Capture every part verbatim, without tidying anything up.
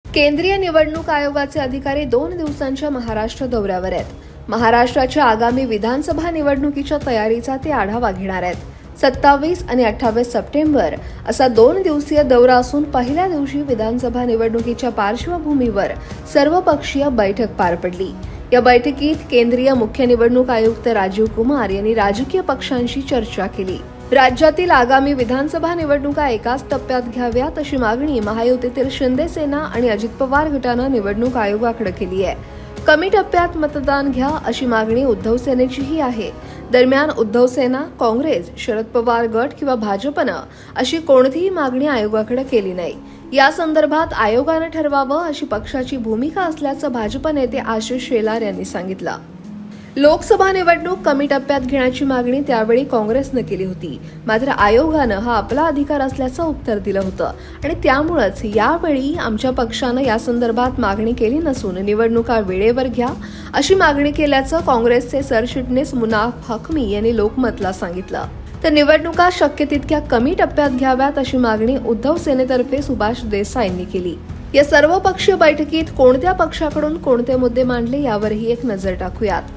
केंद्रीय निवडणूक आयोगाचे अधिकारी दोन दिवसांच्या महाराष्ट्र दौऱ्यावर आहेत। महाराष्ट्राच्या आगामी विधानसभा निवडणुकीच्या तयारीचा ते आढावा घेणार आहेत। सत्तावीस आणि अठ्ठावीस सप्टेंबर असा दोन दिवसीय दौरा असून पहिल्या दिवशी विधानसभा निवडणुकीच्या पार्श्वभूमीवर सर्वपक्षीय बैठक पार पडली। या बैठकीत केंद्रीय मुख्य निवडणूक आयुक्त राजीव कुमार यांनी राजकीय पक्षांशी चर्चा केली। राज्यातील आगामी विधानसभा निवडणुका एकाच टप्प्यात घ्याव्यात अशी मागणी महायुतीतील शिंदे सेना आणि अजित पवार गटानं निवडणूक आयोगाकडे केली आहे। कमी टप्प्यात मतदान घ्या अशी मागणी उद्धव सेनेचीही आहे। दरम्यान उद्धव सेना, काँग्रेस, शरद पवार गट किंवा भाजपनं अशी कोणतीही मागणी आयोगाकडे केली नाही। या संदर्भात आयोगानं ठरवावं अशी पक्षाची भूमिका असल्याचं भाजप नेते आशिष शेलार यांनी सांगितलं। लोकसभा निवडणूक कमी टप्प्यात घेण्याची मागणी त्यावेळी काँग्रेसनं केली होती, मात्र आयोगानं हा आपला अधिकार असल्याचं उत्तर दिलं होतं आणि त्यामुळेच यावेळी आमच्या पक्षानं या संदर्भात मागणी केली नसून निवडणुका वेळेवर घ्या अशी मागणी केल्याचं काँग्रेसचे सरचिटणीस मुनाफ हकमी यांनी लोकमतला सांगितलं। तर निवडणुका शक्य तितक्या कमी टप्प्यात घ्याव्यात अशी मागणी उद्धव सेनेतर्फे सुभाष देसाईंनी केली। या सर्वपक्षीय बैठकीत कोणत्या पक्षाकडून कोणते मुद्दे मांडले यावरही एक नजर टाकूयात।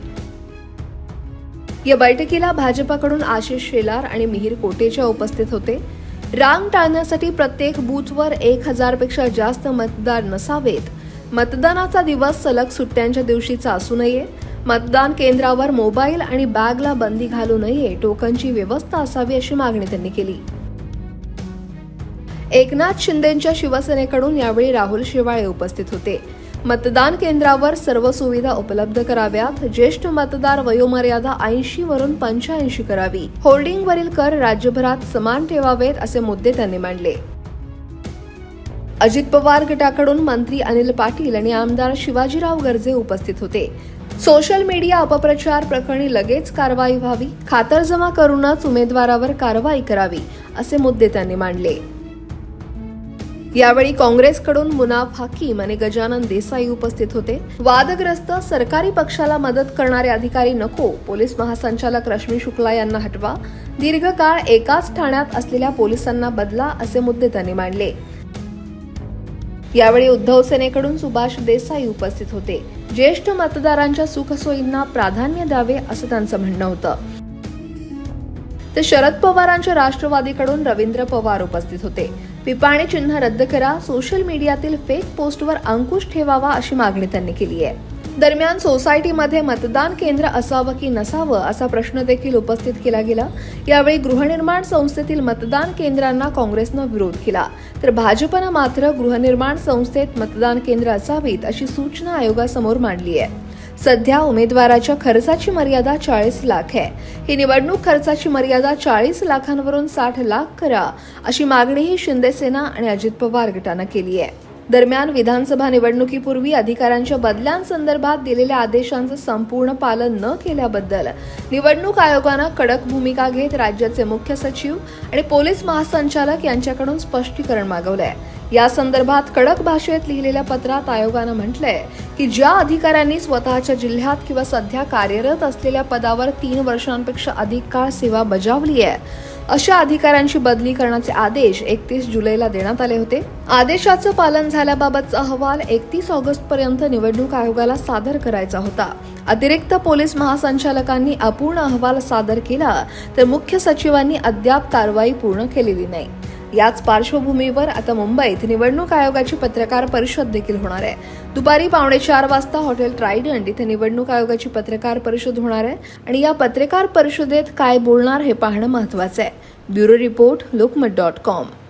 या बैठकीला भाजपकडून आशिष शेलार आणि मिहिर कोटेचा उपस्थित होते। रांग टाळण्यासाठी प्रत्येक बूथवर एक हजार पेक्षा जास्त मतदार नसावेत। मतदानाचा दिवस सलग सुट्ट्यांच्या दिवशीचा असू नये। मतदान केंद्रावर मोबाईल आणि बॅगला बंदी घालू नये। टोकनची व्यवस्था असावी अशी मागणी त्यांनी केली। एकनाथ शिंदेंच्या शिवसेनेकडून यावेळी राहुल शेवाळे उपस्थित होते। मतदान केंद्रावर सर्व सुविधा उपलब्ध कराव्यात। ज्येष्ठ मतदार वयोमर्यादा ऐंशी वरून पंच्याऐंशी करावी। होर्डिंगवरील कर राज्यभरात समान ठेवावेत असे मुद्दे त्यांनी मांडले। अजित पवार गटाकडून मंत्री अनिल पाटील आणि आमदार शिवाजीराव गर्जे उपस्थित होते। सोशल मीडिया अपप्रचार प्रकरणी लगेच कारवाई व्हावी, खातरजमा करूनच उमेदवारावर कारवाई करावी असे मुद्दे त्यांनी मांडले। यावेळी काँग्रेसकडून मुनाफ हकीम आणि गजानन देसाई उपस्थित होते। वादग्रस्त सरकारी पक्षाला मदत करणारे अधिकारी नको, पोलीस महासंचालक रश्मी शुक्ला यांना हटवा, दीर्घकाळ एकाच ठाण्यात असलेल्या पोलिसांना बदला असे मुद्दे त्यांनी मांडले। यावेळी उद्धव सेनेकडून सुभाष देसाई उपस्थित होते। ज्येष्ठ मतदारांच्या सुखसोयींना प्राधान्य द्यावे असं त्यांचं म्हणणं होतं। तर शरद पवारांच्या राष्ट्रवादीकडून रवींद्र पवार उपस्थित होते। पिपाणी चिन्ह रद्द करा, सोशल मीडियातील फेक पोस्टवर अंकुश ठेवावा अशी मागणी त्यांनी केली आहे। दरम्यान सोसायटीमध्ये मतदान केंद्र असावं की नसावं असा प्रश्न देखील उपस्थित केला गेला। यावेळी गृहनिर्माण संस्थेतील मतदान केंद्रांना काँग्रेसनं विरोध केला, तर भाजपनं मात्र गृहनिर्माण संस्थेत मतदान केंद्र असावीत अशी सूचना आयोगासमोर मांडली आहे। सध्या उमेदवाराच्या खर्चाची मर्यादा चाळीस लाख आहे। ही निवडणूक खर्चाची मर्यादा चाळीस लाखांवरून साठ लाख करा अशी मागणीही शिंदे सेना आणि अजित पवार गटानं केली आहे। दरम्यान विधानसभा निवडणुकीपूर्वी अधिकाऱ्यांच्या बदल्यांसंदर्भात दिलेल्या आदेशांचं संपूर्ण पालन न केल्याबद्दल निवडणूक आयोगानं कडक भूमिका घेत राज्याचे मुख्य सचिव आणि पोलीस महासंचालक यांच्याकडून स्पष्टीकरण मागवलंय। या संदर्भात कडक भाषेत लिहिलेल्या पत्रात आयोगानं म्हटलंय की ज्या अधिकाऱ्यांनी स्वतःच्या जिल्ह्यात किंवा सध्या कार्यरत असलेल्या पदावर तीन वर्षांपेक्षा अधिक काळ सेवा बजावली आहे अशा अधिकाऱ्यांची बदली करण्याचे आदेश एकतीस जुलैला देण्यात आले होते। आदेशाचं पालन झाल्याबाबतचा अहवाल एकतीस ऑगस्ट पर्यंत निवडणूक आयोगाला सादर करायचा होता। अतिरिक्त पोलीस महासंचालकांनी अपूर्ण अहवाल सादर केला, तर मुख्य सचिवांनी अद्याप कारवाई पूर्ण केलेली नाही। याच पार्श्वभूमीवर आता मुंबईत निवडणूक आयोगाची पत्रकार परिषद देखील होणार आहे। दुपारी पावणे चार वाजता हॉटेल ट्रायडंट इथे निवडणूक आयोगाची पत्रकार परिषद होणार आहे आणि या पत्रकार परिषदेत काय बोलणार हे पाहणं महत्त्वाचं आहे। Bureau report Lokmat dot com.